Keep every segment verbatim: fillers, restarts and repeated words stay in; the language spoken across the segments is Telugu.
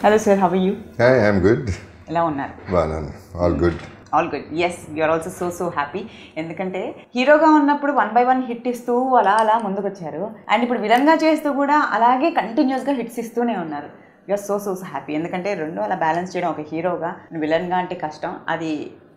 Hello sir, how are you? Hi, I'm good. ఎలా ఉన్నారు? Well, all good. All good. Yes, you're also so so happy. ఎందుకంటే హీరోగా ఉన్నప్పుడు వన్ బై వన్ హిట్ ఇస్తూ అలా అలా ముందుకు వచ్చారు. అండ్ ఇప్పుడు విలన్గా చేస్తూ కూడా అలాగే కంటిన్యూస్గా హిట్స్ ఇస్తూనే ఉన్నారు. You're so so so happy. ఎందుకంటే రెండు అలా బ్యాలెన్స్ చేయడం ఒక హీరోగా, విలన్గా అంటే కష్టం, అది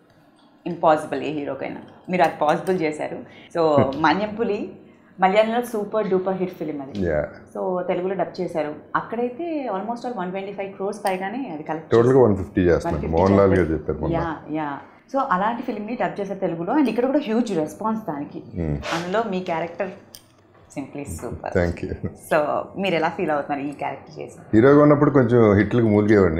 ఇంపాసిబుల్ ఏ హీరోకైనా. మీరు అది పాసిబుల్ చేశారు. సో మన్యంపులి మలయాళంలో సూపర్ డూపర్ హిట్ ఫిలిం అది. సో తెలుగులో డబ్ చేశారు. అక్కడైతే almost all one twenty five crores పైగానే అది కలెక్ట్ టోటల్గా వన్ ఫిఫ్టీ చేస్తున్నారు. మోహన్ లాల్ గారు చెప్పారు. యా యా సో అలాంటి ఫిల్మ్ని డబ్ చేశారు తెలుగులో. అండ్ ఇక్కడ కూడా హ్యూజ్ రెస్పాన్స్ దానికి. అందులో మీ character simply super. Thank you. So మీరు ఎలా ఫీల్ అవుతున్నారు ఈ క్యారెక్టర్ చేసి? హీరోగా ఉన్నప్పుడు కొంచెం హిట్లకు మూలిగేవాడిని,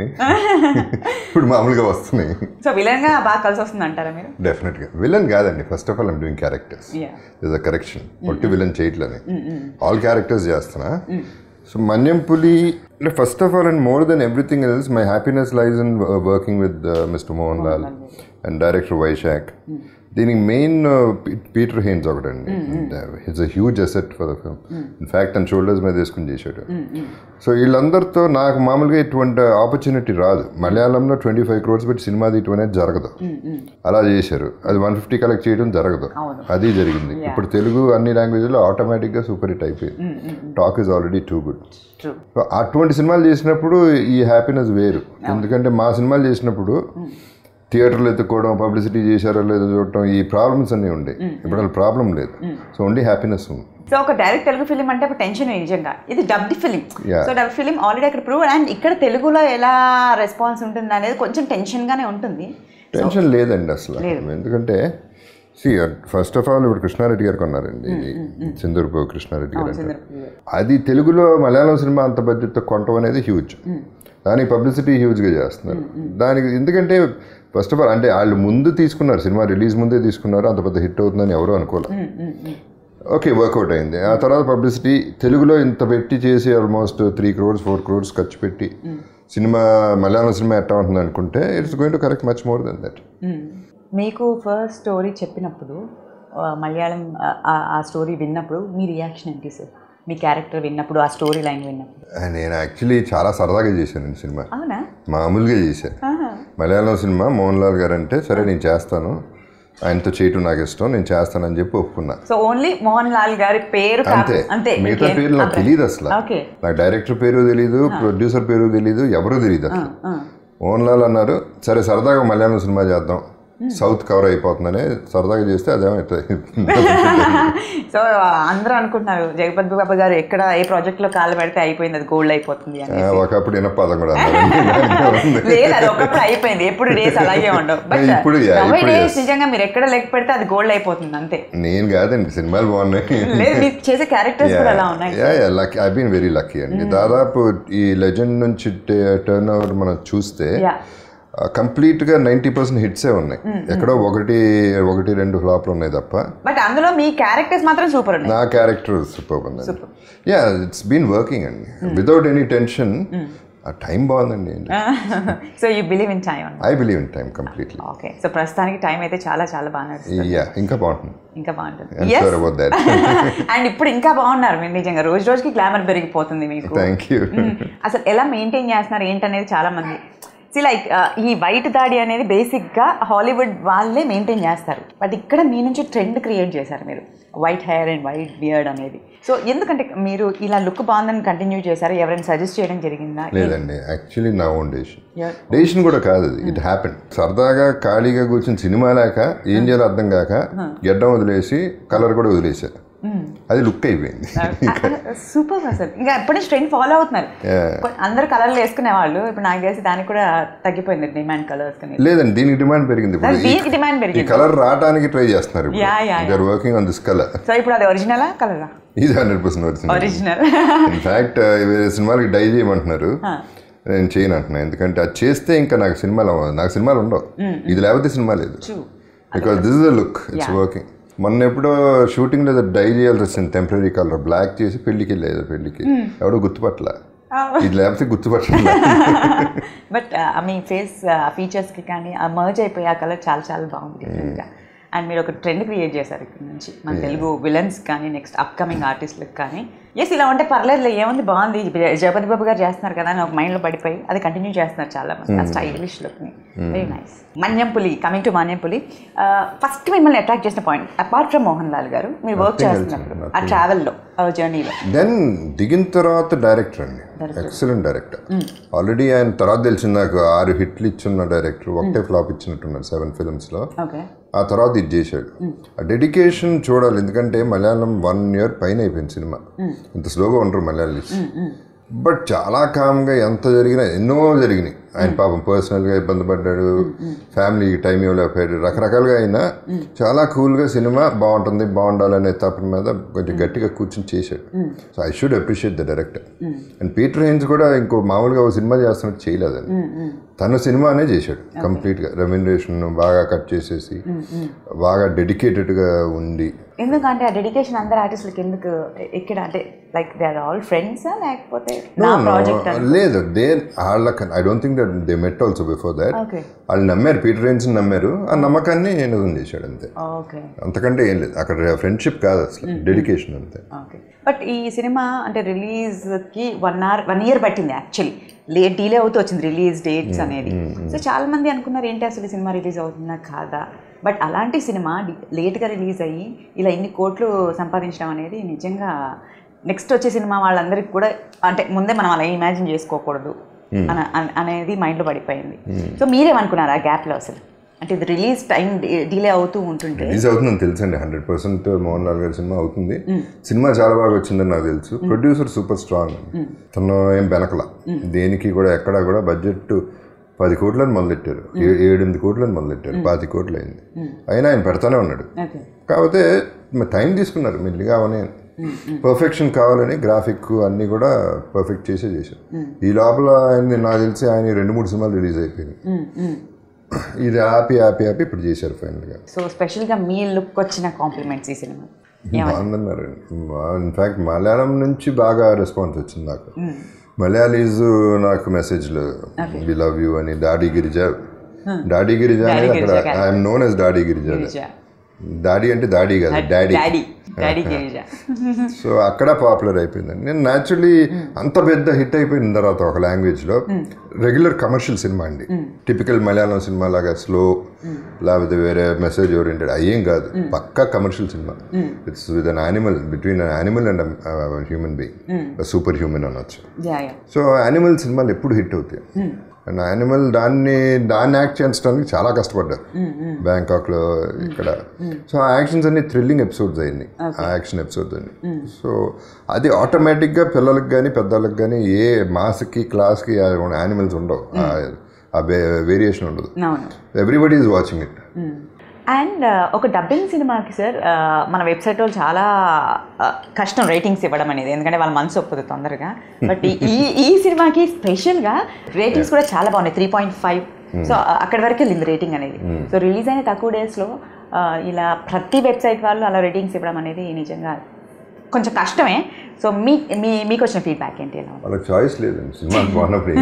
ఇప్పుడు మామూలుగా వస్తున్నాయి. సో విలన్గా బాగా కలిసి వస్తుంది అంటారా మీరు? డెఫినెట్గా. విలన్ కాదండి, first of all I'm doing characters. Is a correction. ఒట్టి విలన్ చేయట్లని ఆల్ క్యారెక్టర్స్ చేస్తున్నా. సో మన్యంపులి అంటే first of all and more than everything else my happiness lies in working with mister Mohan Lal and director Vysakh. దీనికి మెయిన్ పీటర్ హెయిన్స్ ఒకటండి. It's a huge asset for the film. In fact తన షోల్డర్స్ మీద వేసుకుని చేశాడు. సో వీళ్ళందరితో నాకు మామూలుగా ఇటువంటి ఆపర్చునిటీ రాదు. మలయాళంలో ట్వంటీ ఫైవ్ క్రోర్స్ పెట్టి సినిమా తీయటం అనేది జరగదు. అలా చేశారు. అది వన్ ఫిఫ్టీ కలెక్ట్ చేయడం జరగదు. అది జరిగింది. ఇప్పుడు తెలుగు అన్ని లాంగ్వేజ్లో ఆటోమేటిక్గా సూపర్ హిట్ అయిపోయింది. Talk is already too good. So అటువంటి సినిమాలు చేసినప్పుడు ఈ హ్యాపీనెస్ వేరు. ఎందుకంటే మా సినిమాలు చేసినప్పుడు థియేటర్లు ఎత్తుకోవడం, పబ్లిసిటీ చేశారో లేదో చూడటం, ఈ ప్రాబ్లమ్స్ అన్నీ ఉండే. ఇప్పుడు అలా ప్రాబ్లం లేదు. సో ఓన్లీ హ్యాపీనెస్ ఉంది. సో ఒక డైరెక్ట్ తెలుగు ఫిలిం అంటే ఒక టెన్షన్ నిజంగా. ఇది dubbed film. So dub film already అక్కడ ప్రూవ్. అండ్ ఇక్కడ తెలుగులో ఎలా రెస్పాన్స్ ఉంటుంది అనేది కొంచెం టెన్షన్గానే ఉంటుంది. టెన్షన్ లేదండి అసలు. ఎందుకంటే సి ఫస్ట్ ఆఫ్ ఆల్ ఇప్పుడు కృష్ణారెడ్డి గారు కొన్నారండి, సింధూర్పు కృష్ణారెడ్డి గారు అంటే. అది తెలుగులో మలయాళం సినిమా అంత బడ్జెట్తో కొనటం అనేది హ్యూజ్. దానికి పబ్లిసిటీ హ్యూజ్గా చేస్తున్నారు. దానికి ఎందుకంటే ఫస్ట్ ఆఫ్ ఆల్ అంటే వాళ్ళు ముందు తీసుకున్నారు, సినిమా రిలీజ్ ముందే తీసుకున్నారు. అంత పెద్ద హిట్ అవుతుందని ఎవరూ అనుకోలేదు. ఓకే, వర్కౌట్ అయింది. ఆ తర్వాత పబ్లిసిటీ తెలుగులో ఇంత పెట్టి చేసి almost three crores four crores ఖర్చు పెట్టి సినిమా మలయాళం సినిమా ఎట్లా ఉంటుంది అనుకుంటే it's going to correct much more than that. మీకు ఫస్ట్ స్టోరీ చెప్పినప్పుడు, మలయాళం ఆ స్టోరీ విన్నప్పుడు మీ రియాక్షన్ ఏంటి సార్? మీ క్యారెక్టర్ విన్నప్పుడు, ఆ స్టోరీ లైన్ విన్నప్పుడు? నేను యాక్చువల్లీ చాలా సరదాగా చేశానండి సినిమా. అవునా? మామూలుగా చేశాను. మలయాళం సినిమా మోహన్ లాల్ గారు అంటే సరే నేను చేస్తాను, ఆయనతో చేయటం నాకు ఇష్టం, నేను చేస్తానని చెప్పి ఒప్పుకున్నా. సో ఓన్లీ మోహన్ లాల్ గారి పేరు అంతే. అంతే. మిగతా పేరు నాకు తెలియదు అసలు. నాకు డైరెక్టర్ పేరు తెలీదు, ప్రొడ్యూసర్ పేరు తెలీదు, ఎవరూ తెలియదు అసలు. మోహన్ లాల్ అన్నారు సరే సరదాగా మలయాళం సినిమా చేద్దాం, సౌత్ కవర్ అయిపోతుందని సరదాగా చేస్తే అదేమవుతుంది. సో అందరూ అనుకుంటున్నారు జగపతి బాబు గారు ఎక్కడ ఏ ప్రాజెక్ట్ లో కాలు పెడితే అయిపోయింది, అది గోల్డ్ అయిపోతుంది. ఒకప్పుడు విన పదం కూడా లేదు, అది ఒకప్పుడు అయిపోయింది. ఎప్పుడు డేస్ అలాగే ఉండవు. బట్ నిజంగా మీరు ఎక్కడ లెక్క పెడితే అది గోల్డ్ అయిపోతుంది అంతే. నేను కాదండి, సినిమాలు బాగున్నాయి. లేదు, మీరు చేసే క్యారెక్టర్స్ కూడా అలా ఉన్నాయి. Lucky, I been very lucky అండి. దాదాపు ఈ లెజెండ్ నుంచి టర్న్ ఓవర్ మనం చూస్తే కంప్లీట్గా నైంటీ పర్సెంట్ హిట్సే ఉన్నాయి. ఎక్కడో ఒకటి ఒకటి రెండు ఫ్లాప్లు ఉన్నాయి తప్ప. బట్ అందులో మీ క్యారెక్టర్స్ మాత్రం సూపర్ ఉన్నాయి. నా క్యారెక్టర్ సూపర్ ఉంది. యా, ఇట్స్ బీన్ వర్కింగ్ అండి వితౌట్ ఎనీ టెన్షన్. ఆ టైం బాగుందండి. So you believe in time? I believe in time completely. Okay, so ప్రస్తుతానికి టైం అయితే చాలా చాలా బాగా నడుస్తుంది. యా, ఇంకా బాగుంటుంది. ఇంకా బాగుంటుంది. అండ్ ఇప్పుడు ఇంకా బాగున్నారు మీరు నిజంగా. రోజు రోజుకి గ్లామర్ పెరిగిపోతుంది మీకు. Thank you. అసలు ఎలా మెయింటైన్ చేస్తున్నారు ఏంటనేది చాలా మంది సి లైక్ ఈ వైట్ దాడి అనేది బేసిక్గా హాలీవుడ్ వాళ్ళే మెయింటైన్ చేస్తారు. బట్ ఇక్కడ మీ నుంచి ట్రెండ్ క్రియేట్ చేశారు మీరు, white hair and white beard అనేది. సో ఎందుకంటే మీరు ఇలా లుక్ బాగుందని కంటిన్యూ చేశారు? ఎవరైనా సజెస్ట్ చేయడం జరిగిందా? లేదండి, యాక్చువల్లీ నా ఓన్ డెసిషన్. డెసిషన్ కూడా కాదు, ఇట్ హ్యాపెన్. సరదాగా ఖాళీగా కూర్చొని సినిమా లేక ఏం చేయాలో అర్థం కాక గెడ్డం వదిలేసి కలర్ కూడా వదిలేశారు. అది లుక్ అయిపోయింది. సూపర్ అసలు. ఇంకా ఎప్పటి నుంచి ట్రెండ్ ఫాలో అవుతున్నారు. అందరు కలర్లు వేసుకునే వాళ్ళు, ఇప్పుడు నాకు తెలిసి దానికి కూడా తగ్గిపోయింది డిమాండ్ కలర్స్. లేదండి, దీనికి డిమాండ్ పెరిగింది. దీనికి డిమాండ్ పెరిగింది. కలర్ రావడానికి ట్రై చేస్తున్నారు. Working on this colour. So ఇప్పుడు అది ఒరిజినలా కలరా? ఇది hundred percent original. Original. In fact సినిమాలకి డై చేయమంటున్నారు, నేను చేయను అంటున్నాను. ఎందుకంటే అది చేస్తే ఇంకా నాకు సినిమాలు నాకు సినిమాలు ఉండవు. ఇది లేకపోతే సినిమా లేదు. Because this is the look, it's working. మొన్న ఎప్పుడో షూటింగ్లో డై చేయాల్సి వచ్చింది, టెంపరీ కలర్ బ్లాక్ చేసి పెళ్లికి వెళ్ళేది. పెళ్లికి ఎవడో గుర్తుపట్ల, ఇది లేకపోతే గుర్తుపట్టలేదు. బట్ మీ ఫేస్ ఫీచర్స్కి కానీ ఆ మర్జ్ అయిపోయి ఆ కలర్ చాలా చాలా బాగుంది. అండ్ మీరు ఒక ట్రెండ్ క్రియేట్ చేశారు ఇక్కడ నుంచి మన తెలుగు విలన్స్ కానీ నెక్స్ట్ అప్కమింగ్ ఆర్టిస్ట్లకు కానీ. ఎస్ ఇలా ఉంటే పర్లేదు ఏముంది బాగుంది జగపతి బాబు గారు చేస్తున్నారు కదా అని ఒక మైండ్లో పడిపోయి అది కంటిన్యూ చేస్తున్నారు చాలా మంది ఆ స్టైలిష్ లుక్ని. Very nice. Manyampuli, coming to Manyampuli, first మిమ్మల్ని అట్రాక్ట్ చేసిన point apart from Mohan Lal garu మీరు వర్క్ చేస్తున్నప్పుడు ఆ ట్రావెల్లో జర్నీలో? దెన్ దిగిన తర్వాత డైరెక్టర్ అండి, ఎక్సలెంట్ డైరెక్టర్. ఆల్రెడీ ఆయన తర్వాత తెలిసింది నాకు ఆరు హిట్లు ఇచ్చున్న డైరెక్టర్, ఒకటే ఫ్లాప్ ఇచ్చినట్టున్నారు సెవెన్ ఫిల్మ్స్లో. ఆ తర్వాత ఇది చేశాడు. ఆ డెడికేషన్ చూడాలి, ఎందుకంటే మలయాళం వన్ ఇయర్ పైన అయిపోయింది సినిమా. ఇంత స్లోగా ఉండరు మలయాళీస్. బట్ చాలా కామ్గా ఎంత జరిగినా ఎన్నో జరిగినాయి. ఆయన పాపం పర్సనల్గా ఇబ్బంది పడ్డాడు, ఫ్యామిలీ టైం ఇవ్వలేకపోయాడు, రకరకాలుగా అయినా చాలా కూల్గా సినిమా బాగుంటుంది బాగుండాలనే తప్పని మీద కొంచెం గట్టిగా కూర్చొని చేశాడు. So I should appreciate the director. And Peter Heins కూడా ఇంకో మామూలుగా ఒక సినిమా చేస్తున్నట్టు చేయలేదని, తన సినిమానే చేశాడు కంప్లీట్గా. రెమ్యునరేషన్ బాగా కట్ చేసేసి బాగా డెడికేటెడ్గా ఉండి. ఎందుకంటే ఆ డెడికేషన్ అందరు ఆర్టిస్టులకి ఎందుకు ఇక్కడ అంటే like they are all friends లేకపోతే లేదు, దే వాళ్ళకి I don't think that they met also before that. వాళ్ళు నమ్మారు, పీటర్ హెయిన్స్ నమ్మారు, ఆ నమ్మకాన్ని నిజం చేశాడు అంతే, అంతకంటే ఏం లేదు. అక్కడ ఫ్రెండ్షిప్ కాదు అసలు, డెడికేషన్ అంతే. బట్ ఈ సినిమా అంటే రిలీజ్కి వన్ అవర్ వన్ ఇయర్ పట్టింది యాక్చువల్లీ, లేట్ డీలే అవుతూ వచ్చింది రిలీజ్ డేట్స్ అనేది. సో చాలా మంది అనుకున్నారు ఏంటి అసలు సినిమా రిలీజ్ అవుతుందా కాదా. బట్ అలాంటి సినిమా లేట్గా రిలీజ్ అయ్యి ఇలా ఇన్ని కోట్లు సంపాదించడం అనేది నిజంగా నెక్స్ట్ వచ్చే సినిమా వాళ్ళందరికీ కూడా అంటే ముందే మనం అలా ఇమాజిన్ చేసుకోకూడదు అన అనేది మైండ్లో పడిపోయింది. సో మీరేమనుకున్నారు ఆ గ్యాప్లో అసలు, అంటే ఇది రిలీజ్ టైం డిలే అవుతూ ఉంటుంది? రిలీజ్ అవుతుందని తెలుసండి, హండ్రెడ్ పర్సెంట్ మోహన్ లాల్ గారి సినిమా అవుతుంది. సినిమా చాలా బాగా వచ్చిందని నాకు తెలుసు. ప్రొడ్యూసర్ సూపర్ స్ట్రాంగ్, తను ఏం వెనకల దేనికి కూడా ఎక్కడా కూడా. బడ్జెట్ పది కోట్లని మొదలెట్టారు, ఏడెనిమిది కోట్లని మొదలెట్టారు, పాతి కోట్లు అయింది. అయినా ఆయన పెడతానే ఉన్నాడు. కాకపోతే టైం తీసుకున్నారు మెల్లిగా అవనే. పర్ఫెక్షన్ కావాలని గ్రాఫిక్ అన్నీ కూడా పర్ఫెక్ట్ చేసే చేశారు. ఈ లోపల ఆయన నాకు తెలిసి ఆయన రెండు మూడు సినిమాలు రిలీజ్ అయిపోయినాయి. ఇది హ్యాపీ హ్యాపీ హ్యాపీ ఇప్పుడు చేశారు ఫైనల్గా. సో స్పెషల్గా మీ లుక్ వచ్చిన కాంప్లిమెంట్స్ ఈ సినిమా బాగుందన్నారు. ఇన్ఫ్యాక్ట్ మలయాళం నుంచి బాగా రెస్పాన్స్ వచ్చింది నాకు. మలయాళీస్ నాకు మెసేజ్లు వి లవ్ యూ అని, డాడీ గిరిజ, డాడీ గిరిజ అనేది అక్కడ I'm known as daddy Girija. Daddy అంటే దాడీ కాదు, డాడీ. సో అక్కడ పాపులర్ అయిపోయిందండి. నేను న్యాచురలీ అంత పెద్ద హిట్ అయిపోయిన తర్వాత ఒక లాంగ్వేజ్లో రెగ్యులర్ కమర్షియల్ సినిమా అండి, టిపికల్ మలయాళం సినిమా లాగా స్లో లేకపోతే వేరే మెసేజ్ ఓరియంటెడ్ అయ్యేం కాదు, పక్కా కమర్షియల్ సినిమా. It's with an animal, between an animal and human being, super human అనొచ్చు. సో యానిమల్ సినిమాలు ఎప్పుడు హిట్ అవుతాయి. అండ్ యానిమల్ దాన్ని దాన్ని యాక్ట్ చేయించడానికి చాలా కష్టపడ్డారు బ్యాంకాక్లో ఇక్కడ. సో ఆ యాక్షన్స్ అన్ని థ్రిల్లింగ్ ఎపిసోడ్స్ అయ్యింది, ఆ యాక్షన్ ఎపిసోడ్స్ అన్ని. సో అది ఆటోమేటిక్గా పిల్లలకి కానీ పెద్దలకు కానీ ఏ మాస్కి క్లాస్కి యానిమల్స్ ఉండవు, ఆ వేరియేషన్ ఉండదు. Everybody is watching it. And ఒక డబ్బింగ్ సినిమాకి సార్ మన వెబ్సైట్ వాళ్ళు చాలా కష్టం రేటింగ్స్ ఇవ్వడం అనేది, ఎందుకంటే వాళ్ళ మనసు ఒప్పుతుంది తొందరగా. బట్ ఈ ఈ సినిమాకి స్పెషల్గా రేటింగ్స్ కూడా చాలా బాగున్నాయి, త్రీ పాయింట్ ఫైవ్. సో అక్కడి వరకు వెళ్ళింది రేటింగ్ అనేది. సో రిలీజ్ అయిన తక్కువ డేస్లో ఇలా ప్రతి వెబ్సైట్ వాళ్ళు అలా రేటింగ్స్ ఇవ్వడం అనేది నిజంగా కొంచెం కష్టమే. సో మీ మీ మీకు వచ్చిన ఫీడ్బ్యాక్ ఏంటి? ఎలా వాళ్ళకి చాయిస్ లేదండి, సినిమా బాగున్నప్పుడు.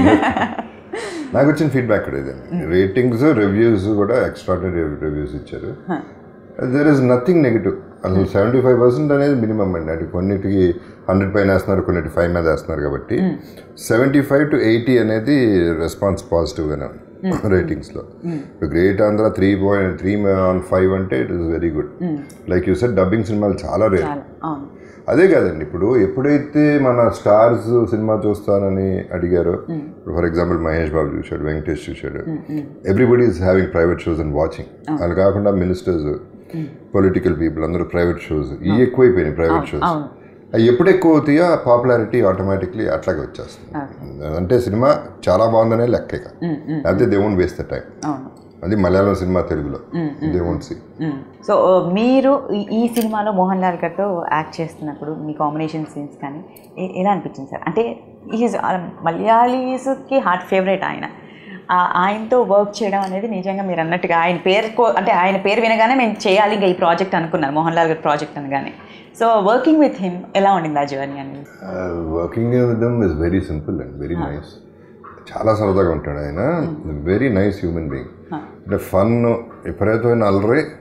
నాకు వచ్చిన ఫీడ్బ్యాక్ కూడా ఇదండి, రేటింగ్స్ రివ్యూస్ కూడా ఎక్స్ట్రాడినరీ రివ్యూస్ ఇచ్చారు. There is nothing negative. అసలు సెవెంటీ ఫైవ్ పర్సెంట్ అనేది మినిమం అండి. అది కొన్నిటికి హండ్రెడ్ పైన వేస్తున్నారు, కొన్నిటి ఫైవ్ మీద వేస్తున్నారు. కాబట్టి సెవెంటీ ఫైవ్ టు ఎయిటీ అనేది రెస్పాన్స్ పాజిటివ్గానే ఉంది రేటింగ్స్లో. ఇప్పుడు great Andhra three point three on five అంటే it is very good. Like you said dubbing సినిమాలు చాలా రేర్. అదే కాదండి, ఇప్పుడు ఎప్పుడైతే మన స్టార్స్ సినిమా చూస్తానని అడిగారో, ఫర్ ఎగ్జాంపుల్ మహేష్ బాబు చూశాడు, వెంకటేష్ చూశాడు, everybody is having private shows and watching. వాళ్ళు కాకుండా మినిస్టర్స్, పొలిటికల్ పీపుల్ అందరూ ప్రైవేట్ షోస్, ఇవి ఎక్కువైపోయినాయి ప్రైవేట్ షోస్. అవి ఎప్పుడు ఎక్కువ అవుతాయో ఆ పాపులారిటీ ఆటోమేటిక్లీ అట్లాగే వచ్చేస్తుంది. అంటే సినిమా చాలా బాగుందనే లెక్క, లేకపోతే they won't waste the time. అది మలయాళం సినిమా తెలుగులో దే వోంట్ సీ. సో మీరు ఈ సినిమాలో మోహన్ లాల్ గారితో యాక్ట్ చేస్తున్నప్పుడు మీ కాంబినేషన్ సీన్స్ కానీ ఎలా అనిపించింది సార్? అంటే ఈజ్ మలయాళీస్కి హార్ట్ ఫేవరెట్ ఆయన, ఆయనతో వర్క్ చేయడం అనేది నిజంగా మీరు అన్నట్టుగా ఆయన పేరు అంటే ఆయన పేరు వినగానే మేము చేయాలి ఇంకా ఈ ప్రాజెక్ట్ అనుకున్నాను, మోహన్ లాల్ గారి ప్రాజెక్ట్ అనగానే. సో వర్కింగ్ విత్ హిమ్ ఎలా ఉండింది ఆ జర్నీ అనేది? Working with him is very simple and very nice. చాలా సరదాగా ఉంటాడు ఆయన, వెరీ నైస్ హ్యూమన్ బీయింగ్. అంటే ఫన్, విపరీతమైన అలరి,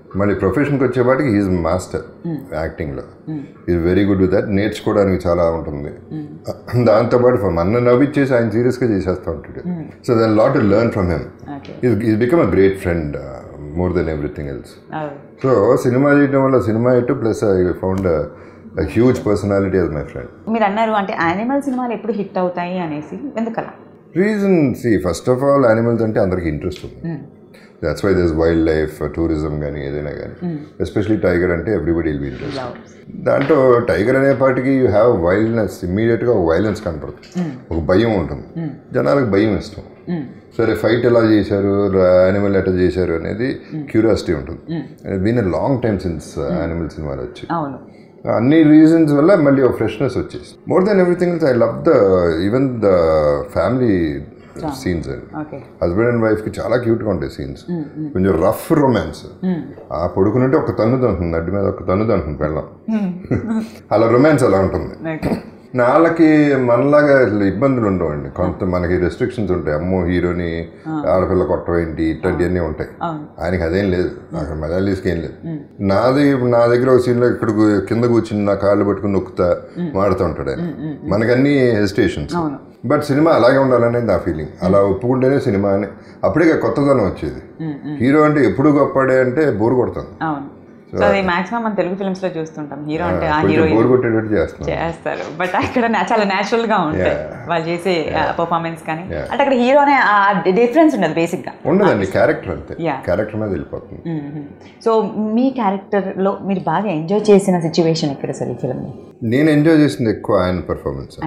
మళ్ళీ ప్రొఫెషన్కి వచ్చేపాటికి హీఈస్ మాస్టర్ యాక్టింగ్లో. Is very good with that. నేర్చుకోవడానికి చాలా ఉంటుంది. దాంతోపాటు మన నవ్విచ్చేసి ఆయన సీరియస్గా చేసేస్తూ ఉంటాడు. So then lot to learn from him. Is become a great friend more than everything else. So సినిమా చేయడం వల్ల సినిమా ఇటు plus I found huge personality as my friend. మీరు అన్నారు అంటే యానిమల్ సినిమాలు ఎప్పుడు హిట్ అవుతాయి అనేసి, ఎందుకలా? Reason see first of all animals అంటే అందరికి ఇంట్రెస్ట్ ఉంది. That's why this wild life tourism కానీ ఏదైనా కానీ, ఎస్పెషలీ టైగర్ అంటే ఎవ్రీబడి విల్ బి ఇంట్రెస్ట్. దాంట్లో టైగర్ అనే పాటికి యూ హ్యావ్ వైల్డ్నెస్, ఇమ్మీడియట్గా ఒక వైలెన్స్ కనపడుతుంది, ఒక భయం ఉంటుంది, జనాలకు భయం ఇష్టం. సరే ఫైట్ ఎలా చేశారు, యానిమల్ ఎట్లా చేశారు అనేది క్యూరియాసిటీ ఉంటుంది. Been a long time since animal సినిమాలు వచ్చి అన్ని రీజన్స్ వల్ల మళ్ళీ ఒక ఫ్రెష్నెస్ వచ్చేసి. More than everything else I love the even the family scenes అండి. హస్బెండ్ అండ్ వైఫ్కి చాలా క్యూట్గా ఉంటాయి సీన్స్. కొంచెం రఫ్ రొమాన్స్. ఆ పడుకునంటే ఒక తన్నుది ఉంటుంది, అడ్డు మీద ఒక తన్నుది ఉంటుంది పెళ్ళం. అలా రొమాన్స్ అలా ఉంటుంది. వాళ్ళకి మనలాగా ఇబ్బందులు ఉండవండి. కొంత మనకి రెస్ట్రిక్షన్స్ ఉంటాయి. అమ్మో హీరోని ఆడపిల్ల కొట్టవేంటి ఇట్లాంటివన్నీ ఉంటాయి. ఆయనకి అదేం లేదు. అక్కడ మలయాళీస్కి ఏం లేదు. నాది నా దగ్గర ఒక సీన్లో ఇక్కడ కింద కూర్చుని నా కాళ్ళు పట్టుకుని నొక్కుతా మాడుతూ ఉంటాడు ఆయన. మనకన్నీ హెసిటేషన్స్. బట్ సినిమా అలాగే ఉండాలనేది నా ఫీలింగ్. అలా ఒప్పుకుంటేనే సినిమా అని. అప్పుడే కొత్తదనం వచ్చేది. హీరో అంటే ఎప్పుడు గొప్పడే అంటే బోర్ కొడతాను. సో అది మాక్సిమం మన తెలుగు ఫిల్మ్స్ లో చూస్తుంటాం. హీరో అంటే ఆ హీరో చేస్తారు, బట్ అక్కడ చాలా న్యాచురల్ గా ఉంటాయి వాళ్ళు చేసే పర్ఫార్మెన్స్. కానీ అంటే అక్కడ హీరో అనే డిఫరెన్స్ ఉండదు బేసిక్ గా. ఉండదండి, క్యారెక్టర్ అంతే. క్యారెక్టర్ మీద వెళ్ళిపోతుంది. సో మీ క్యారెక్టర్ లో మీరు బాగా ఎంజాయ్ చేసిన సిచ్యువేషన్ ఎక్కడ సార్ ఈ ఫిల్మ్? నేను ఎంజాయ్ చేసింది ఎక్కువ ఆయన పర్ఫార్మెన్స్.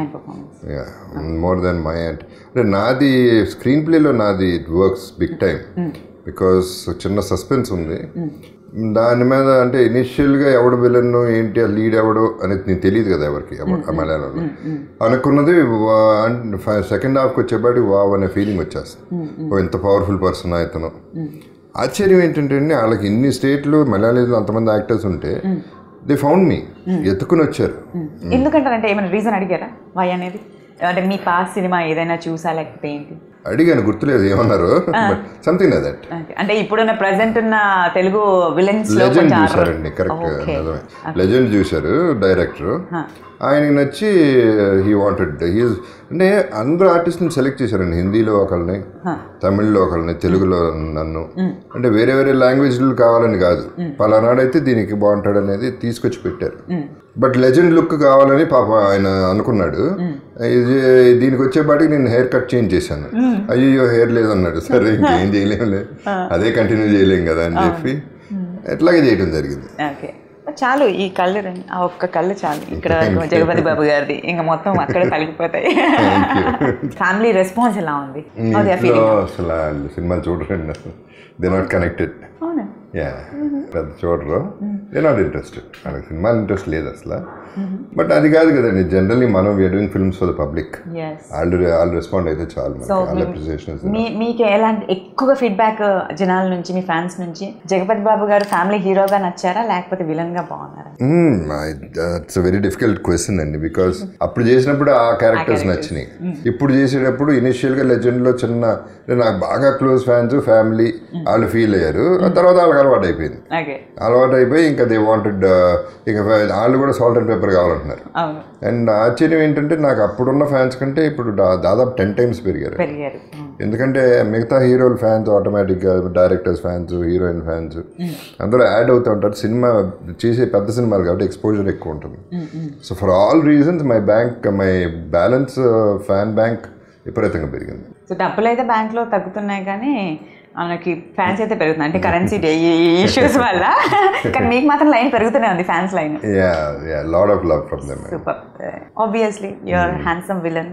మోర్ దెన్ మై అంటే నాది స్క్రీన్ ప్లేలో నాది it works big time. Because చిన్న సస్పెన్స్ ఉంది దాని మీద. అంటే ఇనిషియల్గా ఎవడు విలన్ ఏంటి, ఆ లీడ్ ఎవడు అనేది నేను తెలియదు కదా ఎవరికి మలయాళంలో. అనుకున్నది సెకండ్ హాఫ్కి వచ్చేపాటి వావ్ అనే ఫీలింగ్ వచ్చేస్తుంది. ఎంత పవర్ఫుల్ పర్సన్ ఇతను. ఆశ్చర్యం ఏంటంటే అండి, వాళ్ళకి ఇన్ని స్టేట్లు మలయాళీలో అంతమంది యాక్టర్స్ ఉంటే దే ఫౌండ్ మీ, ఎత్తుకుని వచ్చారు. ఎందుకంటారంటే ఏమైనా రీజన్ అడిగారా వై అనేది? అంటే మీ పాస్ సినిమా ఏదైనా చూసా లేకపోతే ఏంటి? అడిగాను, గుర్తులేదు ఏమన్నారు. Something like that. అంటే ఇప్పుడున్న ప్రెసెంట్ ఉన్న తెలుగు విలన్స్ లెజెండ్ చూసారండి. కరెక్ట్, నిజమే. లెజెండ్ చూశారు డైరెక్టర్. ఆయనకి నచ్చి హీ వాంటెడ్ హీస్ అంటే అందరూ ఆర్టిస్ట్ని సెలెక్ట్ చేశారండి. హిందీలో ఒకళ్ళని, తమిళ్లో ఒకళ్ళని, తెలుగులో నన్ను. అంటే వేరే వేరే లాంగ్వేజ్లు కావాలని కాదు, పలానాడైతే దీనికి బాగుంటాడు అనేది తీసుకొచ్చి పెట్టారు. బట్ లెజెండ్ లుక్ కావాలని పాప ఆయన అనుకున్నాడు. ఇది దీనికి వచ్చేపాటికి నేను హెయిర్ కట్ చేంజ్ చేశాను. అయ్యో హెయిర్ లేదన్నాడు. సరే ఇంకేం చేయలేములే, అదే కంటిన్యూ చేయలేం కదా అని చెప్పి ఎట్లాగే చేయడం జరిగింది. చాలు ఈ కళ్ళు, ఆ ఒక్క కళ్ళు చాలు. ఇక్కడ జగపతి బాబు గారిది ఇంకా మొత్తం అక్కడే కలిగిపోతాయి. ఫ్యామిలీ రెస్పాన్స్ ఎలా ఉంది? అసలు సినిమాలు చూడరండి, అసలు దే నాట్ కనెక్టెడ్. యా పెద్ద చూడరు, దే నాట్ ఇంట్రెస్టెడ్. మనకి సినిమాలు ఇంట్రెస్ట్ లేదు అసలు. బట్ అది కాదు కదండి, జనరల్లీ మనం we're doing films for the public. వాళ్ళు వాళ్ళు రెస్పాండ్ అయితే చాలు. వాళ్ళ అప్రిసియేషన్. మీకు ఎలాంటి ఎక్కువగా ఫీడ్బ్యాక్ జనాల నుంచి, మీ ఫ్యాన్స్ నుంచి? జగపతి బాబు గారు ఫ్యామిలీ హీరోగా నచ్చారా లేకపోతే విలన్ గా బాగున్నారా? It's a very difficult question అండి. బికాస్ అప్పుడు చేసినప్పుడు ఆ క్యారెక్టర్స్ నచ్చినాయి. ఇప్పుడు చేసేటప్పుడు ఇనిషియల్ గా లెజెండ్ లో చిన్న నాకు బాగా క్లోజ్ ఫ్యాన్స్ ఫ్యామిలీ వాళ్ళు ఫీల్ అయ్యారు. ఆ తర్వాత వాళ్ళకి అలవాటు అయిపోయింది. అలవాటు అయిపోయి ఇంకా దే వాంటెడ్, ఇంకా వాళ్ళు కూడా సాల్ట్ అండ్ పెప్పర్ కావాలంటున్నారు. అండ్ ఆశ్చర్యం ఏంటంటే నాకు అప్పుడున్న ఫ్యాన్స్ కంటే ఇప్పుడు దాదాపు టెన్ టైమ్స్ పెరిగారు. ఎందుకంటే మిగతా హీరోల ఫ్యాన్స్ ఆటోమేటిక్గా డైరెక్టర్స్ ఫ్యాన్స్, హీరోయిన్ ఫ్యాన్స్ అందరూ యాడ్ అవుతూ ఉంటారు. సినిమా చేసే పెద్ద సినిమాలు కాబట్టి ఎక్స్పోజర్ ఎక్కువ ఉంటుంది. So for all reasons my bank my balance fan bank విపరీతంగా పెరిగింది. సో డబ్బులు అయితే బ్యాంక్లో తగ్గుతున్నాయి కానీ మనకి ఫ్యాన్స్ అయితే పెరుగుతున్నాయి. అంటే కరెన్సీ ఇష్యూస్ వల్ల, కానీ మీకు మాత్రం లైన్ పెరుగుతూనే ఉంది, fans line. Lot of love from them. Super. Obviously your handsome villain.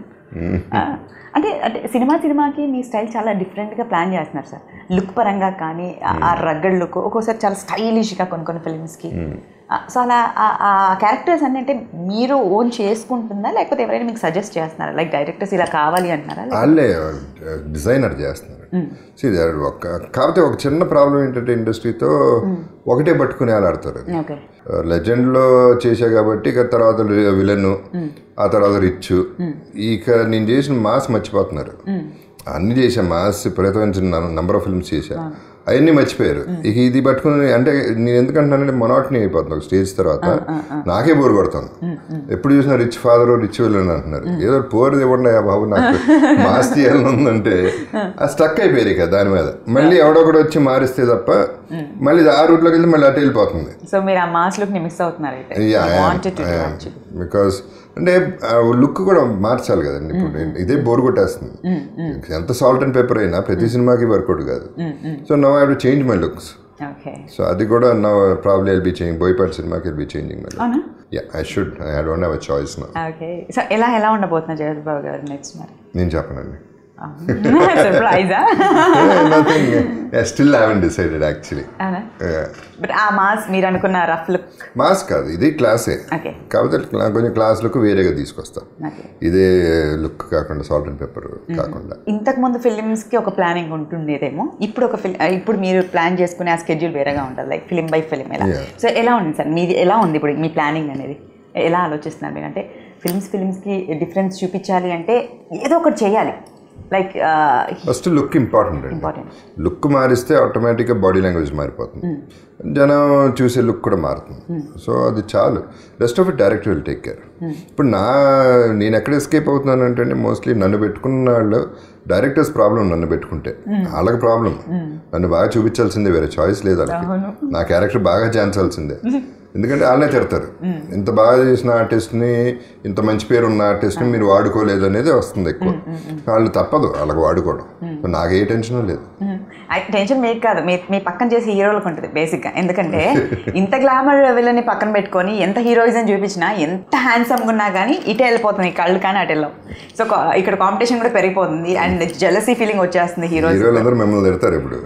అంటే అంటే సినిమా సినిమాకి మీ స్టైల్ చాలా డిఫరెంట్గా ప్లాన్ చేస్తున్నారు సార్. లుక్ పరంగా కానీ ఆ రగ్గడ్ లుక్, ఒక్కోసారి చాలా స్టైలిష్గా కొన్ని కొన్ని ఫిల్మ్స్కి. సో అలా ఆ క్యారెక్టర్స్ అన్నీ అంటే మీరు ఓన్ చేసుకుంటుందా లేకపోతే ఎవరైనా మీకు సజెస్ట్ చేస్తున్నారా? లైక్ డైరెక్టర్స్ ఇలా కావాలి అంటున్నారా? వాళ్ళే డిజైనర్ చేస్తున్నారు. ఒక కాకపోతే ఒక చిన్న ప్రాబ్లం ఏంటంటే ఇండస్ట్రీతో ఒకటే పట్టుకుని ఆలాడతారు. లెజెండ్లో చేసా కాబట్టి ఇక తర్వాత విలన్, ఆ తర్వాత రిచ్, ఇక నేను చేసిన మాస్ మర్చిపోతున్నారు. అన్ని చేసా, మాస్ విపరీతమైన నంబర్ ఆఫ్ ఫిల్మ్స్ చేశా. అవన్నీ మర్చిపోయారు. ఇక ఇది పట్టుకుని అంటే నేను ఎందుకంటున్నానంటే మొనాటనీ అయిపోతుంది ఒక స్టేజ్ తర్వాత. నాకే బోర్ కొడతాను. ఎప్పుడు చూసినా రిచ్ ఫాదర్ రిచ్ విలన్ అంటున్నారు. ఏదో పోరుది ఇవ్వండి బాబు నాకు మాస్ తీయాలని ఉందంటే అది స్టక్ అయిపోయారు ఇక దాని మీద. మళ్ళీ ఎవడొకడు వచ్చి మారిస్తే తప్ప మళ్ళీ ఆ రూట్లోకి వెళ్తే మళ్ళీ అటు వెళ్ళిపోతుంది. సో మీరు ఆ మాస్ లుక్ ని మిస్ అవుతున్నారు. బికాస్ అంటే లుక్ కూడా మార్చాలి కదండి. ఇప్పుడు ఇదే బోర్ కొట్టేస్తుంది. ఎంత సాల్ట్ అండ్ పెప్పర్ అయినా ప్రతి సినిమాకి వర్కౌట్ కాదు. So now I have to change my looks. So అది కూడా now probably I'll be changing. Boyapati సినిమాకి I'll be changing my look. Yeah I should. I don't have a choice now. Okay. So ఎలా ఎలా ఉండబోతున్నా జగపతి బాబు గారు నెక్స్ట్ మరి? నేను చెప్పనండి. సర్ప్రైజా? Nothing. I still haven't decided actually. But ఆ మాస్ మీరు అనుకున్న రఫ్ లుక్ మాస్ కాదు, ఇది క్లాసే. కాకపోతే కొంచెం క్లాస్ లుక్ వేరేగా తీసుకొస్తా. ఇదే లుక్ కాకుండా సాల్ట్ అండ్ పెప్పర్ కాకుండా. ఇంతకు ముందు ఫిలిమ్స్ కి ఒక ప్లానింగ్ ఉంటుండేదేమో, ఇప్పుడు ఒక ఫిల్మ్ ఇప్పుడు మీరు ప్లాన్ చేసుకునే ఆ స్కెడ్యూల్ వేరేగా ఉంటుంది, లైక్ ఫిలిం బై ఫిలిం ఎలా. సో ఎలా ఉంది సార్ మీది, ఎలా ఉంది ఇప్పుడు మీ ప్లానింగ్ అనేది? ఎలా ఆలోచిస్తున్నారు మీరు? అంటే ఫిల్మ్స్ ఫిలిమ్స్కి డిఫరెన్స్ చూపించాలి అంటే ఏదో ఒకటి చేయాలి. లైక్ ఫస్ట్ లుక్ ఇంపార్టెంట్ అండి. లుక్ మారిస్తే ఆటోమేటిక్గా బాడీ లాంగ్వేజ్ మారిపోతుంది, జనం చూసే లుక్ కూడా మారుతుంది. సో అది చాలు. Rest of it director will take care. ఇప్పుడు నా నేను ఎక్కడ ఎస్కేప్ అవుతున్నాను అంటే మోస్ట్లీ నన్ను పెట్టుకున్న వాళ్ళు డైరెక్టర్స్ ప్రాబ్లం. నన్ను పెట్టుకుంటే వాళ్ళకి ప్రాబ్లం. నన్ను బాగా చూపించాల్సిందే, వేరే చాయిస్ లేదు వాళ్ళకి. నా క్యారెక్టర్ బాగా చేయించాల్సిందే, ఎందుకంటే వాళ్ళనే తిడతారు. ఇంత బాగా చేసిన ఆర్టిస్ట్ని, ఇంత మంచి పేరు ఉన్న ఆర్టిస్ట్ని మీరు వాడుకోలేదు అనేది వస్తుంది ఎక్కువ. వాళ్ళు తప్పదు వాళ్ళకి వాడుకోవడం. నాకు ఏ టెన్షన్ లేదు. టెన్షన్ మీకు కాదు, మీ మీ పక్కన చేసే హీరోలకు ఉంటుంది బేసిక్గా. ఎందుకంటే ఇంత గ్లామర్ విలని పక్కన పెట్టుకొని ఎంత హీరోయిజం చూపించినా, ఎంత హ్యాండ్సమ్గా ఉన్నా కానీ ఇటే వెళ్ళిపోతుంది కళ్ళు, కానీ అటు వెళ్ళవు. సో ఇక్కడ కాంపిటీషన్ కూడా పెరిగిపోతుంది అండ్ జెలసీ ఫీలింగ్ వచ్చేస్తుంది హీరో. హీరోలందరూ మిమ్మల్ని తిడతారు ఇప్పుడు.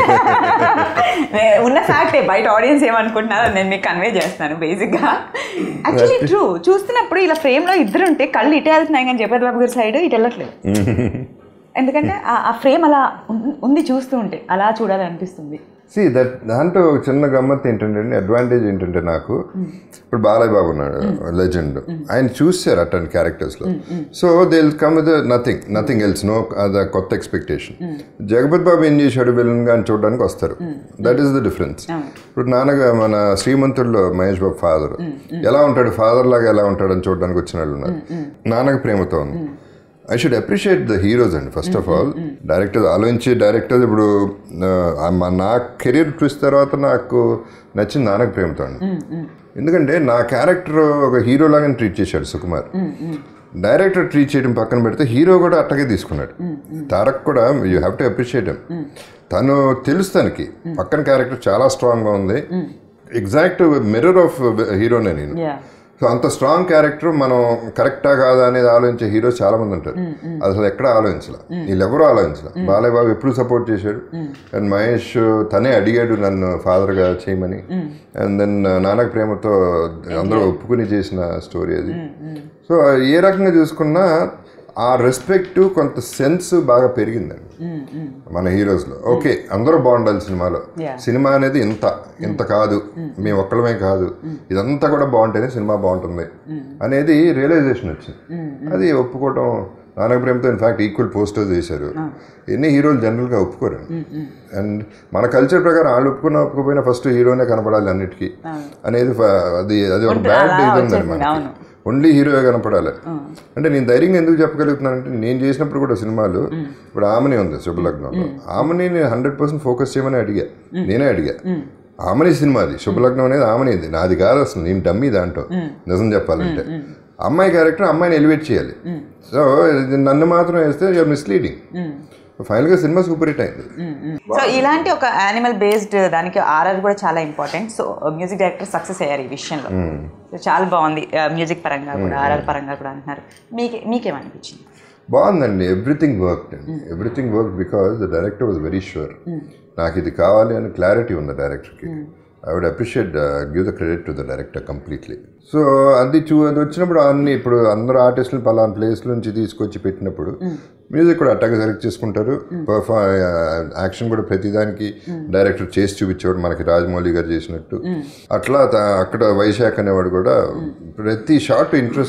ఉన్న ఫ్యాక్టే, బయట ఆడియన్స్ ఏమనుకుంటున్నారో నేను మీకు కన్వే చేస్తాను బేసిక్గా. Actually true. చూస్తున్నప్పుడు ఇలా ఫ్రేమ్లో ఇద్దరు ఉంటే కళ్ళు ఇటే వెళ్తున్నాయి కానీ జగపతి బాబు గారి సైడ్ ఇటు వెళ్ళట్లేదు. ఎందుకంటే ఆ ఫ్రేమ్ అలా ఉంది, చూస్తూ ఉంటే అలా చూడాలనిపిస్తుంది. సి దట్ దాంట్లో చిన్న గమ్మత్ ఏంటంటే, అడ్వాంటేజ్ ఏంటంటే నాకు ఇప్పుడు బాలయ్య బాబు ఉన్నాడు, లెజెండ్. ఆయన చూసారు అట్లాంటి క్యారెక్టర్స్లో. So they will come with nothing nothing else, no అద కొత్త ఎక్స్పెక్టేషన్. జగపతి బాబు ఏం చేశాడు విలన్గా అని చూడడానికి వస్తారు. That is the difference. ఇప్పుడు నాన్నగా మన శ్రీమంతుల్లో మహేష్ బాబు ఫాదర్ ఎలా ఉంటాడు, ఫాదర్ లాగా ఎలా ఉంటాడు అని చూడడానికి వచ్చిన వాళ్ళు ఉన్నారు. నాన్నకు ప్రేమతో ఉంది. I should appreciate the heroes అండి ఫస్ట్ ఆఫ్ ఆల్. డైరెక్టర్స్ ఆలోచించే డైరెక్టర్స్. ఇప్పుడు నా కెరీర్ ట్విస్ట్ తర్వాత నాకు నచ్చింది నాన్నకు ప్రేమతో అండి. ఎందుకంటే నా క్యారెక్టర్ ఒక హీరో లాగానే ట్రీట్ చేశాడు సుకుమార్. డైరెక్టర్ ట్రీట్ చేయడం పక్కన పెడితే హీరో కూడా అట్టగే తీసుకున్నాడు. తారక్ కూడా you have to appreciate him. తను తెలుసు తనకి పక్కన క్యారెక్టర్ చాలా స్ట్రాంగ్గా ఉంది. ఎగ్జాక్ట్ మిర్రర్ ఆఫ్ హీరోనే నేను. సో అంత స్ట్రాంగ్ క్యారెక్టర్ మనం కరెక్టా కాదా అనేది ఆలోచించే హీరోస్ చాలా మంది ఉంటారు. అది అసలు ఎక్కడ ఆలోచించలే, వీళ్ళెవరూ ఆలోచించలే. బాలయ్య బాబు ఎప్పుడు సపోర్ట్ చేశాడు. అండ్ మహేష్ తనే అడిగాడు నన్ను ఫాదర్గా చేయమని. అండ్ దెన్ నాన్నకు ప్రేమతో అందరూ ఒప్పుకుని చేసిన స్టోరీ అది. సో ఏ రకంగా చూసుకున్నా ఆ రెస్పెక్ట్, కొంత సెన్స్ బాగా పెరిగిందండి మన హీరోస్లో. ఓకే అందరూ బాగుండాలి సినిమాలో. సినిమా అనేది ఇంత ఇంత కాదు, మేము ఒక్కడమే కాదు, ఇదంతా కూడా బాగుంటేనే సినిమా బాగుంటుంది అనేది రియలైజేషన్ వచ్చింది. అది ఒప్పుకోవటం. Nannaku Prematho in fact equal posters వేశారు. ఎన్ని హీరోలు జనరల్గా ఒప్పుకోరండి. అండ్ మన కల్చర్ ప్రకారం వాళ్ళు ఒప్పుకున్నా ఒప్పుకోపోయినా ఫస్ట్ హీరోనే కనపడాలి అన్నిటికీ అనేది అది అది ఒక బ్యాడ్ ఇది ఉందండి మనకి. ఓన్లీ హీరోగా కనపడాలి. అంటే నేను ధైర్యంగా ఎందుకు చెప్పగలుగుతున్నానంటే, నేను చేసినప్పుడు కూడా సినిమాలు, ఇప్పుడు ఆమెనే ఉంది శుభలగ్నంలో, ఆమెని నేను హండ్రెడ్ పర్సెంట్ ఫోకస్ చేయమని అడిగా. నేనే అడిగా. ఆమెని సినిమాది శుభలగ్నం అనేది ఆమెనేది, నాది కాదు అసలు. నేను డమ్మీ దాంట్లో నిజం చెప్పాలంటే. అమ్మాయి క్యారెక్టర్ అమ్మాయిని ఎలివేట్ చేయాలి. సో నన్ను మాత్రం వేస్తే యూఆర్ మిస్లీడింగ్. ఫైనల్గా సినిమా సూపర్ హిట్ అయింది. సో ఇలాంటి ఒక యానిమల్ బేస్డ్ దానికి ఆర్ఆర్ కూడా చాలా important. So music director success అయ్యారు ఈ విషయంలో. సో చాలా బాగుంది మ్యూజిక్ పరంగా కూడా, ఆర్ఆర్ పరంగా కూడా అంటున్నారు. మీకే మీకేమనిపించింది? బాగుందండి. ఎవ్రీథింగ్ వర్క్ అండి. Everything work because the director was very sure. నాకు ఇది కావాలి అని క్లారిటీ ఉంది డైరెక్టర్కి. I would appreciate, give the credit to the director completely. So అది చూ అది వచ్చినప్పుడు అన్ని ఇప్పుడు అందరూ ఆర్టిస్టులు పలానా ప్లేస్ నుంచి తీసుకొచ్చి పెట్టినప్పుడు మ్యూజిక్ కూడా అట్టాగా సెలెక్ట్ చేసుకుంటారు. పర్ఫా యాక్షన్ కూడా ప్రతిదానికి డైరెక్టర్ చేసి చూపించేవాడు, మనకి రాజమౌళి గారు చేసినట్టు. అట్లా అక్కడ వైశాఖ్ అనేవాడు కూడా ప్రతి షాట్ ఇంట్రెస్ట్.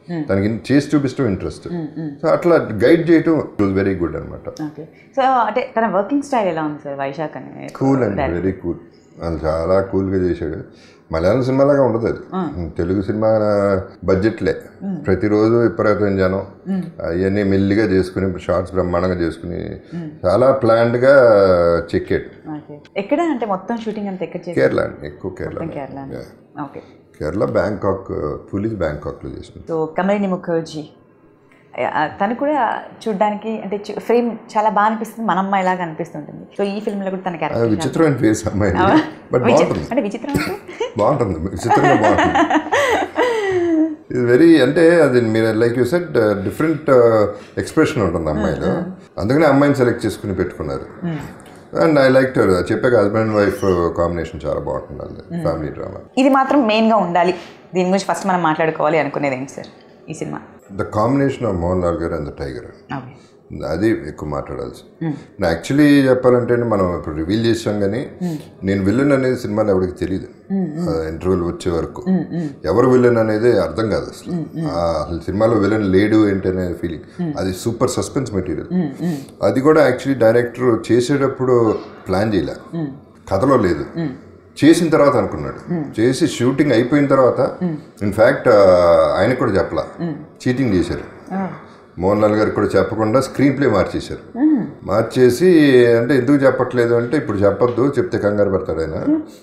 తనకి చేసి చూపించడం ఇంట్రెస్ట్. సో అట్లా గైడ్ చేయటం ఇట్ వాజ్ వెరీ గుడ్ అనమాట. ఓకే. సో అంటే తన వర్కింగ్ స్టైల్ ఎలా ఉంది సార్ వైశాఖ్ అనే? కూల్ అండి, వెరీ కూల్. అది చాలా కూల్గా చేశాడు. మలయాళం సినిమాలాగా ఉండదు అది, తెలుగు సినిమా బడ్జెట్లే. ప్రతిరోజు విపరీతం జనం అవన్నీ మెల్లిగా చేసుకుని షార్ట్స్ బ్రహ్మాండంగా చేసుకుని చాలా ప్లాన్డ్గా చెక్కేట్. ఎక్కడ అంటే మొత్తం షూటింగ్ అంతా ఎక్కడ? కేరళ అండి, ఎక్కువ Kerala. Okay. Kerala, Bangkok, police బ్యాంకాక్లో చేసిన. సో కమలిని ముఖర్జీ తను కూడా చూడడానికి అంటే ఫ్రేమ్ చాలా బాగా అనిపిస్తుంది, మన అమ్మాయి లాగా అనిపిస్తుంటుంది. సో ఈ ఫిల్మ్లో కూడా తన క్యారెక్టర్ విచిత్రమైన ఫేస్ అమ్మాయి, బట్ బాగుంటుంది. అంటే విచిత్రం బాగుంటుంది, విచిత్రంగా బాగుంటుంది. ఇది వెరీ అంటే అది మీరు like you said different expression ఉంటుంది అమ్మాయిలో, అందుకనే అమ్మాయిని సెలెక్ట్ చేసుకుని పెట్టుకున్నారు. అండ్ ఐ లైక్ చెప్పాక హస్బెండ్ అండ్ వైఫ్ కాంబినేషన్ చాలా బాగుంటుంది, ఫ్యామిలీ డ్రామా. ఇది మాత్రం మెయిన్గా ఉండాలి, దీని గురించి ఫస్ట్ మనం మాట్లాడుకోవాలి అనుకునేది ఏంటి సార్ ఈ సినిమా? The combination of Mohan Lal గారు అండ్ ద టైగర్, అది ఎక్కువ మాట్లాడాల్సి. యాక్చువల్లీ చెప్పాలంటే మనం ఇప్పుడు రివీల్ చేసాం, కానీ నేను విలన్ అనేది సినిమాలో ఎవరికి తెలియదు. ఇంటర్వ్యూలు వచ్చే వరకు ఎవరు విలన్ అనేది అర్థం కాదు అసలు. అసలు సినిమాలో విలన్ లేడు ఏంటి అనే ఫీలింగ్, అది సూపర్ సస్పెన్స్ మెటీరియల్. అది కూడా యాక్చువల్లీ డైరెక్టర్ చేసేటప్పుడు ప్లాన్ చేయలే, కథలో లేదు, చేసిన తర్వాత అనుకున్నాడు. చేసి షూటింగ్ అయిపోయిన తర్వాత ఇన్ఫ్యాక్ట్ ఆయనకు కూడా చెప్పలా, చీటింగ్ చేశారు. మోహన్ లాల్ గారికి కూడా చెప్పకుండా స్క్రీన్ ప్లే మార్చేశారు. మార్చేసి అంటే ఎందుకు చెప్పట్లేదు అంటే, ఇప్పుడు చెప్పొద్దు, చెప్తే కంగారు పడతాడు ఆయన,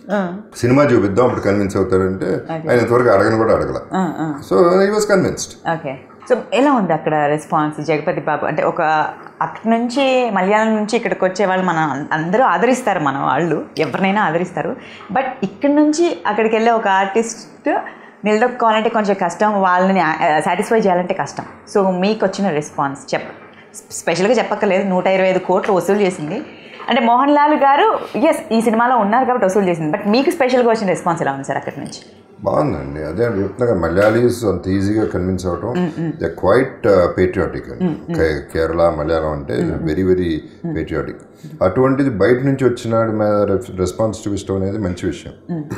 సినిమా చూపిద్దాం అప్పుడు కన్విన్స్ అవుతాడంటే ఆయన ఇంతవరకు అడగను కూడా అడగల. So he was convinced. Okay. So ఎలా ఉంది అక్కడ రెస్పాన్స్? జగపతి బాబు అంటే ఒక అక్కడి నుంచి మలయాళం నుంచి ఇక్కడికి వచ్చే వాళ్ళు మన అందరూ ఆదరిస్తారు, మన వాళ్ళు ఎవరినైనా ఆదరిస్తారు. బట్ ఇక్కడి నుంచి అక్కడికి వెళ్ళే ఒక ఆర్టిస్ట్ నిలదొక్కోవాలంటే కొంచెం కష్టం, వాళ్ళని సాటిస్ఫై చేయాలంటే కష్టం. సో మీకు వచ్చిన రెస్పాన్స్ చెప్ప స్పెషల్గా చెప్పక్కర్లేదు, నూట ఇరవై ఐదు కోట్లు వసూలు చేసింది. అంటే మోహన్ లాల్ గారు ఎస్ ఈ సినిమాలో ఉన్నారు కాబట్టి వసూలు చేసింది, బట్ మీకు స్పెషల్గా వచ్చిన రెస్పాన్స్ ఎలా ఉంది సార్ అక్కడి నుంచి? బాగుందండి. అదే చెప్తున్నా, మలయాళీస్ అంత ఈజీగా కన్విన్స్ అవటం, దే క్వైట్ పేట్రియాటిక్ అండి. కేరళ మలయాళం అంటే వెరీ వెరీ పేట్రియాటిక్. అటువంటిది బయట నుంచి వచ్చినాడు మీద రెస్పాన్స్ చూపించడం అనేది మంచి విషయం.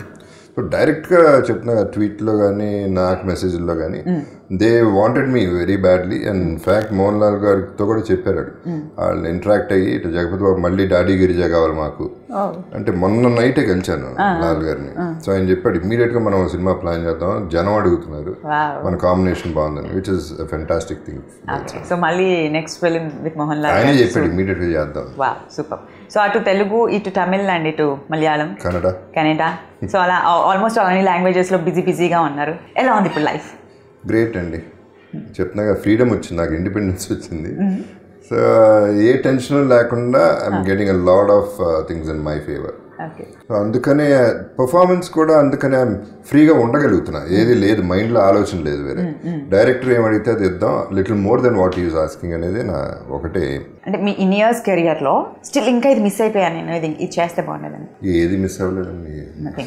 సో డైరెక్ట్గా చెప్తున్నా, ట్వీట్లో కానీ నాకు మెసేజ్లో కానీ they wanted me very badly. And in fact Mohan Lal గారితో కూడా చెప్పారు, వాళ్ళు ఇంటరాక్ట్ అయ్యి ఇటు జగపతి బాబు మళ్ళీ డాడీ గిరిజా కావాలి మాకు అంటే, మొన్న నైటే కలిచాను లాల్ గారిని. సో ఆయన చెప్పాడు ఇమ్మీడియట్గా మనం సినిమా ప్లాన్ చేద్దాం, జనం అడుగుతున్నారు, మన కాంబినేషన్ బాగుందని, which is fantastic thing. So మళ్ళీ next film with Mohan Lal ఆయనే చెప్పాడు ఇమ్మీడియట్గా చేద్దాం. Wow, super. సో అటు తెలుగు, ఇటు తమిళ్ అండ్ ఇటు మలయాళం, కన్నడ కెనడా, సో అలా ఆల్మోస్ట్ అన్ని లాంగ్వేజెస్లో బిజీ బిజీగా ఉన్నారు. ఎలా ఉంది ఇప్పుడు లైఫ్? గ్రేట్ అండి. చెప్తున్నా ఫ్రీడమ్ వచ్చింది నాకు, ఇండిపెండెన్స్ వచ్చింది. సో ఏ టెన్షన్ లేకుండా I'm getting a lot of things in my favour. So అందుకనే పర్ఫార్మెన్స్ కూడా అందుకనే ఫ్రీగా ఉండగలుగుతున్నా, ఏది లేదు మైండ్లో ఆలోచన లేదు వేరే. డైరెక్టర్ ఏమడిగితే అది ఇద్దాం, little more than what is asking అనేది నా ఒకటే. అంటే మీ ఇన్ ఇయర్స్ కెరియర్లో స్టిల్ ఇంకా ఇది మిస్ అయిపోయాను నేను, ఇది ఇది చేస్తే బాగుండేదని? ఏది మిస్ అవ్వలేదండి,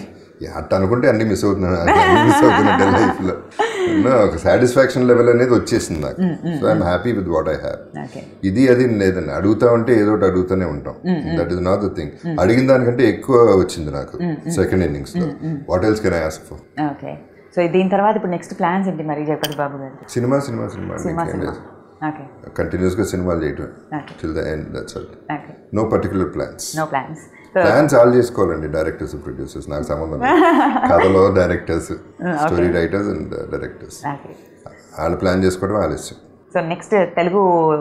అట్ట అనుకుంటే అన్ని మిస్ అవుతున్నాను, అన్ని మిస్ అవుతున్నట్టు లైఫ్లో. ఒక సాటిస్ఫాక్షన్ లెవెల్ అనేది వచ్చేసింది నాకు. So I'm happy with what I have. ఇది అది లేదండి, అడుగుతా ఉంటే ఏదో ఒకటి అడుగుతూనే ఉంటాం, that is not the thing. అడిగిన దానికంటే ఎక్కువ వచ్చింది నాకు సెకండ్ ఇన్నింగ్స్ లో. What else can I ask for? Okay. So దీని తర్వాత ఇప్పుడు నెక్స్ట్ ప్లాన్స్ ఏంటి మరి జగపతి బాబు గారు? సినిమా సినిమా సినిమా కంటిన్యూస్ గా సినిమాలు చేయటం till the end, that's all. No particular plans. No plans. Plans all చేసుకోవాలండి, డైరెక్టర్స్ ప్రొడ్యూసర్స్, నాకు సంబంధం లేదు. కథలో directors, story writers and directors, వాళ్ళు ప్లాన్ చేసుకోవడం ఆలస్యం. సో నెక్స్ట్ తెలుగు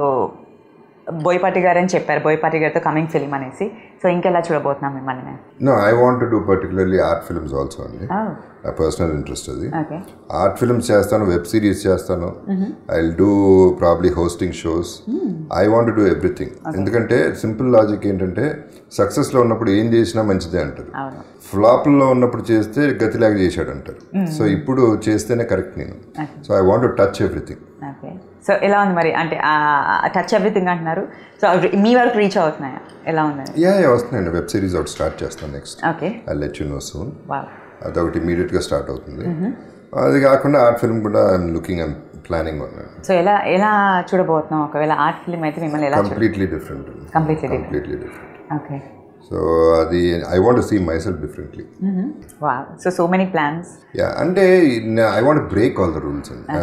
బోయపాటి గారు అని చెప్పారు, బోయపాటి గారితో కమింగ్ ఫిల్మ్ అనేసి. సో ఇంకెలా చూడబోతున్నాం మిమ్మల్ని? No, I want to do particularly art films also అండి, నా పర్సనల్ ఇంట్రెస్ట్ అది. ఆర్ట్ ఫిల్మ్స్ చేస్తాను, వెబ్ సిరీస్ చేస్తాను, I will do probably hosting shows. I want to do everything. ఎందుకంటే సింపుల్ లాజిక్ ఏంటంటే, సక్సెస్లో ఉన్నప్పుడు ఏం చేసినా మంచిదే అంటారు, ఫ్లాప్లో ఉన్నప్పుడు చేస్తే గతిలాగా చేశాడు అంటారు. సో ఇప్పుడు చేస్తేనే కరెక్ట్ నేను. So I want to touch everything. So ఎలా ఉంది మరి, అంటే టచ్ ఎవ్రీథింగ్ అంటున్నారు, సో మీ వరకు రీచ్ అవుతున్నాయా, ఎలా ఉంది? యా యా వస్తున్నాయండి, వెబ్ సిరీస్ ఒకటి స్టార్ట్ చేస్తాను next. Okay, I let you know soon. అదొకటి ఇమీడియట్గా స్టార్ట్ అవుతుంది. అది కాకుండా ఆర్ట్ ఫిల్మ్ కూడా ఐఎమ్ లుకింగ్, ఐఎమ్ ప్లానింగ్ ఉన్నాను. సో ఎలా ఎలా చూడబోతున్నాం ఒకవేళ ఆర్ట్ ఫిల్మ్ అయితే మిమ్మల్ని? ఎలా? Completely different. Completely completely different. Okay. So అది I want to see myself differently. Wow, so so many plans. Yeah, అంటే I want break all the rules అండి.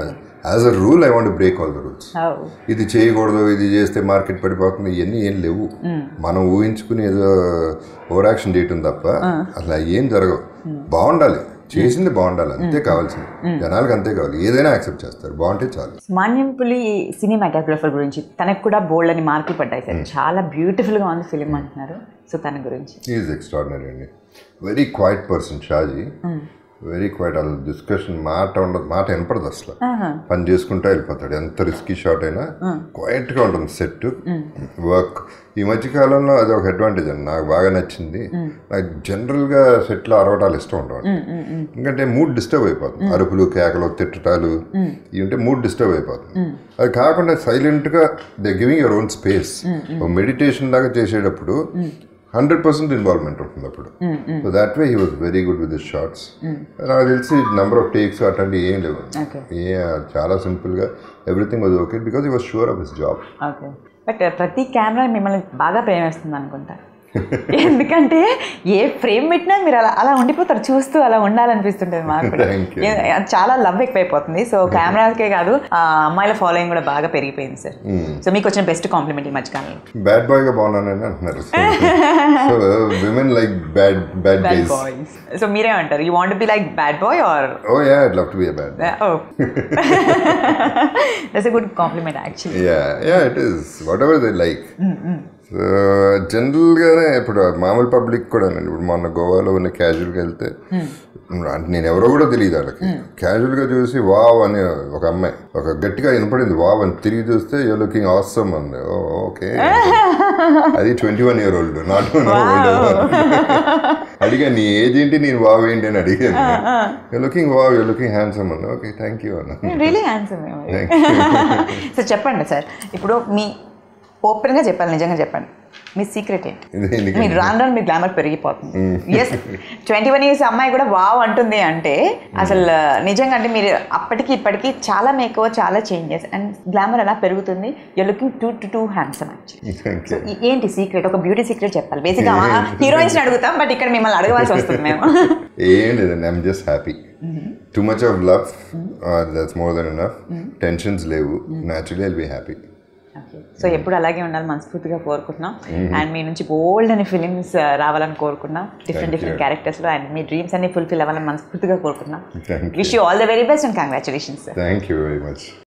As a rule I want break all the rules. ఇది చేయకూడదు, ఇది చేస్తే మార్కెట్ పడిపోతుంది, ఇవన్నీ ఏం లేవు. మనం ఊహించుకుని ఏదో ఓవర్ యాక్షన్ చేయటం తప్ప అసలు ఏం జరగవు. బాగుండాలి, చేసింది బాగుండాలి, అంతే కావాల్సింది. జనాలకు అంతే కావాలి, ఏదైనా యాక్సెప్ట్ చేస్తారు, బాగుంటే చాలు. మాన్యంపులి సినిమాటోగ్రఫర్ గురించి తనకు కూడా బోల్డ్ అని మార్కులు పడ్డాయి సార్. చాలా బ్యూటిఫుల్గా ఉంది ఫిలిం అంటున్నారు. సో తన గురించి ఈజ్ ఎక్స్ట్రాడినరీ అండి. Very quiet person Shaji. Very quiet. అసలు డిస్కషన్ మాట ఉండదు, మాట వినపడదు అసలు. పని చేసుకుంటా వెళ్ళిపోతాడు. ఎంత రిస్కీ షాట్ అయినా క్వైట్గా ఉంటుంది సెట్ వర్క్. ఈ మధ్య కాలంలో అది ఒక అడ్వాంటేజ్ అండి, నాకు బాగా నచ్చింది. నాకు జనరల్గా సెట్లో అరవటాలు ఇష్టం ఉండవు, ఎందుకంటే మూడ్ డిస్టర్బ్ అయిపోతుంది. అరుపులు, కేకలు, తిట్టటాలు ఇవి ఉంటే మూడ్ డిస్టర్బ్ అయిపోతుంది. అది కాకుండా సైలెంట్గా they giving your own space. Meditation లాగా చేసేటప్పుడు హండ్రెడ్ పర్సెంట్ ఇన్వాల్వ్మెంట్ ఉంటుంది అప్పుడు. So that way he was very good with this shorts. నాకు తెలిసి నెంబర్ ఆఫ్ టేక్స్ అట్లాంటి ఏం లేవు, ఏ చాలా సింపుల్గా everything was okay because he was sure of his job. But ప్రతి కెమెరా మిమ్మల్ని బాగా ప్రేమిస్తుంది అనుకుంటా, ఎందుకంటే ఏ ఫ్రేమ్ పెట్టినా మీరు అలా అలా ఉండిపోతారు, చూస్తూ అలా ఉండాలనిపిస్తుంటుంది మాకు కూడా. చాలా లవ్ ఎక్కువైపోతుంది. సో కెమెరాకే కాదు, అమ్మాయిల ఫాలోయింగ్ కూడా బాగా పెరిగిపోయింది సార్. సో మీకు వచ్చిన బెస్ట్ కాంప్లిమెంట్ ఈ మధ్యకాలంలో? బ్యాడ్ బాయ్ గా బాగున్నానని అంటున్నారు. So women like bad bad guys. So మీరేమంటారు? You want be like bad boy are? Oh yeah, I'd love to be a bad boy. Oh that's a good compliment actually. Yeah yeah it is whatever they like. జనరల్గానే ఇప్పుడు మామూలు పబ్లిక్ కూడా, ఇప్పుడు మొన్న గోవాలో ఉన్న క్యాజువల్గా వెళ్తే అంటే నేను ఎవరో కూడా తెలియదు వాళ్ళకి, క్యాజువల్గా చూసి వావ్ అని ఒక అమ్మాయి ఒక గట్టిగా వినపడింది వావ్ అని, తిరిగి చూస్తే యూ లుకింగ్ ఆసమ్ అంది. ఓకే, అది twenty one year old, not అడిగా నీ ఏజ్ ఏంటి, నేను వావ్ ఏంటి అని అడిగాను. You looking wow, you looking handsome అంది. ఓకే థ్యాంక్ యూ అన్న. Really handsome. సార్ చెప్పండి సార్, ఇప్పుడు మీ ఓపెన్గా చెప్పాలి, నిజంగా చెప్పండి, మీ సీక్రెట్ ఏంటి? మీరు రాను రాను మీ గ్లామర్ పెరిగిపోతుంది. ఎస్, ట్వంటీ వన్ ఇయర్స్ అమ్మాయి కూడా వావ్ అంటుంది అంటే అసలు నిజంగా అంటే మీరు అప్పటికి ఇప్పటికి చాలా మేకో చాలా చేంజెస్ అండ్ గ్లామర్ ఎలా పెరుగుతుంది. You looking too to too handsome actually. So ఏంటి సీక్రెట్? ఒక బ్యూటీ సీక్రెట్ చెప్పాలి. బేసిక్గా హీరోయిన్స్ అడుగుతాం, బట్ ఇక్కడ మిమ్మల్ని అడగవలసి వస్తుంది మేము. ఏం లేదండి, I'm just happy. Too much of love, that's more than enough. Tensions లేవు, naturally I'll be happy. So ఎప్పుడు అలాగే ఉండాలి మనస్ఫూర్తిగా కోరుకుంటున్నాం. అండ్ మీ నుంచి బోల్డ్ అని ఫిలిమ్స్ రావాలని కోరుకున్నాం, డిఫరెంట్ డిఫరెంట్ క్యారెక్టర్స్లో. అండ్ మీ డ్రీమ్స్ అన్ని ఫుల్ఫిల్ అవ్వాలని మనస్ఫూర్తిగా కోరుకున్నాం. Wish you all the very best and congratulations. Thank you very much.